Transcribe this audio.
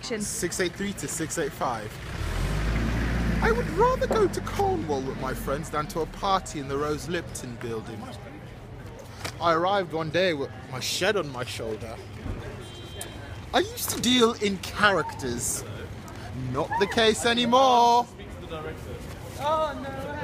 direction? 683 to 685. I would rather go to Cornwall with my friends than to a party in the Rose Lipton building. I arrived one day with my shed on my shoulder. I used to deal in characters. Not the case anymore. Oh no.